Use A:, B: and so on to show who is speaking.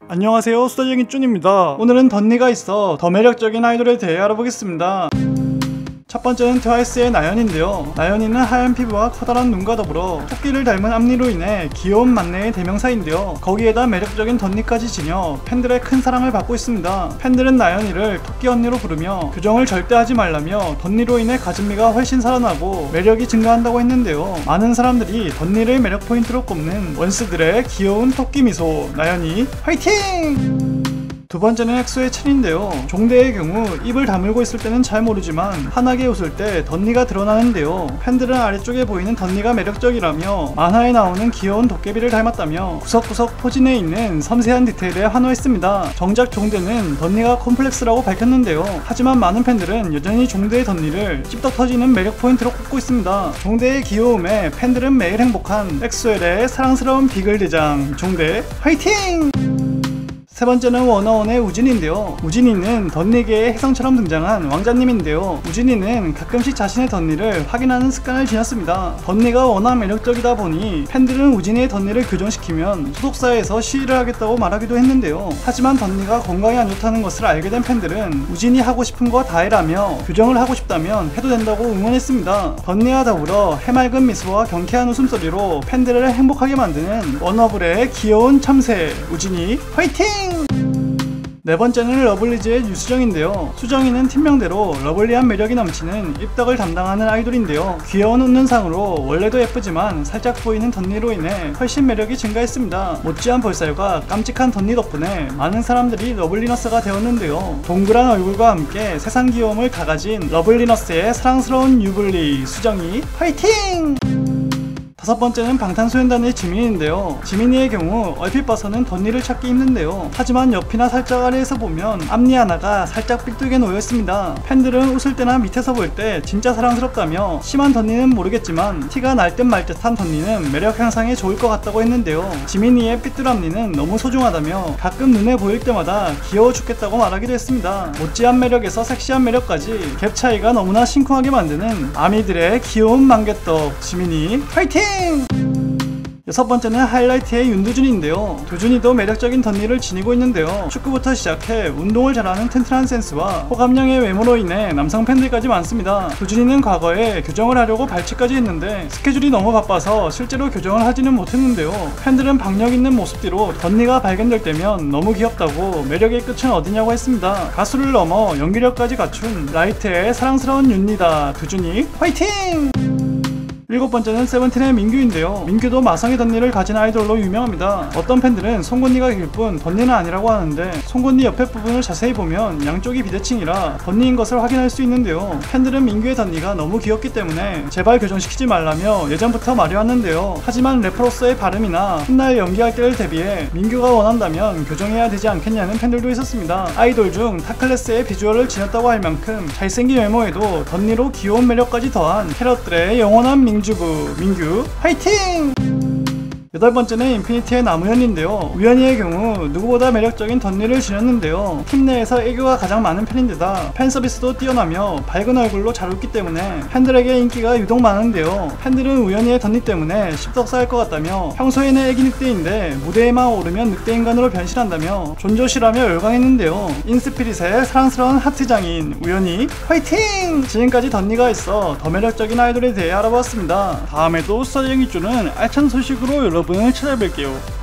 A: 안녕하세요, 수다쟁이 쭌입니다. 오늘은 덧니가 있어 더 매력적인 아이돌에 대해 알아보겠습니다. 첫 번째는 트와이스의 나연인데요. 나연이는 하얀 피부와 커다란 눈과 더불어 토끼를 닮은 앞니로 인해 귀여운 만내의 대명사인데요. 거기에다 매력적인 덧니까지 지녀 팬들의 큰 사랑을 받고 있습니다. 팬들은 나연이를 토끼 언니로 부르며 교정을 절대 하지 말라며 덧니로 인해 가슴미가 훨씬 살아나고 매력이 증가한다고 했는데요. 많은 사람들이 덧니를 매력 포인트로 꼽는 원스들의 귀여운 토끼 미소 나연이 화이팅! 두 번째는 엑소의 첸인데요. 종대의 경우 입을 다물고 있을 때는 잘 모르지만 환하게 웃을 때 덧니가 드러나는데요. 팬들은 아래쪽에 보이는 덧니가 매력적이라며 만화에 나오는 귀여운 도깨비를 닮았다며 구석구석 포진해 있는 섬세한 디테일에 환호했습니다. 정작 종대는 덧니가 콤플렉스라고 밝혔는데요. 하지만 많은 팬들은 여전히 종대의 덧니를 찝떡 터지는 매력 포인트로 꼽고 있습니다. 종대의 귀여움에 팬들은 매일 행복한 엑소엘의 사랑스러운 비글 대장 종대 화이팅! 세 번째는 워너원의 우진이인데요. 우진이는 덧니계의 혜성처럼 등장한 왕자님인데요. 우진이는 가끔씩 자신의 덧니를 확인하는 습관을 지녔습니다. 덧니가 워낙 매력적이다 보니 팬들은 우진이의 덧니를 교정시키면 소속사에서 시위를 하겠다고 말하기도 했는데요. 하지만 덧니가 건강에 안 좋다는 것을 알게 된 팬들은 우진이 하고 싶은 거 다 해라며 교정을 하고 싶다면 해도 된다고 응원했습니다. 덧니와 더불어 해맑은 미소와 경쾌한 웃음소리로 팬들을 행복하게 만드는 워너블의 귀여운 참새 우진이 화이팅! 네 번째는 러블리즈의 유수정인데요. 수정이는 팀명대로 러블리한 매력이 넘치는 입덕을 담당하는 아이돌인데요. 귀여운 웃는 상으로 원래도 예쁘지만 살짝 보이는 덧니로 인해 훨씬 매력이 증가했습니다. 못지한 볼살과 깜찍한 덧니 덕분에 많은 사람들이 러블리너스가 되었는데요. 동그란 얼굴과 함께 세상 귀여움을 다 가진 러블리너스의 사랑스러운 유블리 수정이 화이팅! 다섯 번째는 방탄소년단의 지민이인데요. 지민이의 경우 얼핏 봐서는 덧니를 찾기 힘든데요. 하지만 옆이나 살짝 아래에서 보면 앞니 하나가 살짝 삐뚤게 놓여있습니다. 팬들은 웃을 때나 밑에서 볼 때 진짜 사랑스럽다며 심한 덧니는 모르겠지만 티가 날 듯 말 듯한 덧니는 매력 향상에 좋을 것 같다고 했는데요. 지민이의 삐뚤 앞니는 너무 소중하다며 가끔 눈에 보일 때마다 귀여워 죽겠다고 말하기도 했습니다. 못지한 매력에서 섹시한 매력까지 갭 차이가 너무나 심쿵하게 만드는 아미들의 귀여운 만개떡 지민이 화이팅! 여섯 번째는 하이라이트의 윤두준인데요. 두준이도 매력적인 덧니를 지니고 있는데요. 축구부터 시작해 운동을 잘하는 튼튼한 센스와 호감형의 외모로 인해 남성 팬들까지 많습니다. 두준이는 과거에 교정을 하려고 발치까지 했는데 스케줄이 너무 바빠서 실제로 교정을 하지는 못했는데요. 팬들은 박력 있는 모습 뒤로 덧니가 발견될 때면 너무 귀엽다고 매력의 끝은 어디냐고 했습니다. 가수를 넘어 연기력까지 갖춘 라이트의 사랑스러운 윤니다 두준이 화이팅! 일곱 번째는 세븐틴의 민규인데요. 민규도 마성의 덧니를 가진 아이돌로 유명합니다. 어떤 팬들은 송곳니가 길 뿐 덧니는 아니라고 하는데 송곳니 옆에 부분을 자세히 보면 양쪽이 비대칭이라 덧니인 것을 확인할 수 있는데요. 팬들은 민규의 덧니가 너무 귀엽기 때문에 제발 교정시키지 말라며 예전부터 말해왔는데요. 하지만 래퍼로서의 발음이나 훗날 연기할 때를 대비해 민규가 원한다면 교정해야 되지 않겠냐는 팬들도 있었습니다. 아이돌 중 탑클래스의 비주얼을 지녔다고 할 만큼 잘생긴 외모에도 덧니로 귀여운 매력까지 더한 캐럿들의 영원한 민주부 민규 화이팅! 여덟 번째는 인피니티의 나무현인데요. 우연히의 경우 누구보다 매력적인 덧니를 지녔는데요. 팀 내에서 애교가 가장 많은 편인데다 팬서비스도 뛰어나며 밝은 얼굴로 잘 웃기 때문에 팬들에게 인기가 유독 많은데요. 팬들은 우연히의 덧니 때문에 씹덕 쌓일 것 같다며 평소에는 애기 늑대인데 무대에만 오르면 늑대인간으로 변신한다며 존조시라며 열광했는데요. 인스피릿의 사랑스러운 하트장인 우연히 화이팅! 지금까지 덧니가 있어 더 매력적인 아이돌에 대해 알아보았습니다. 다음에도 수다쟁이 쭈는 알찬 소식으로 여러분을 찾아뵐게요.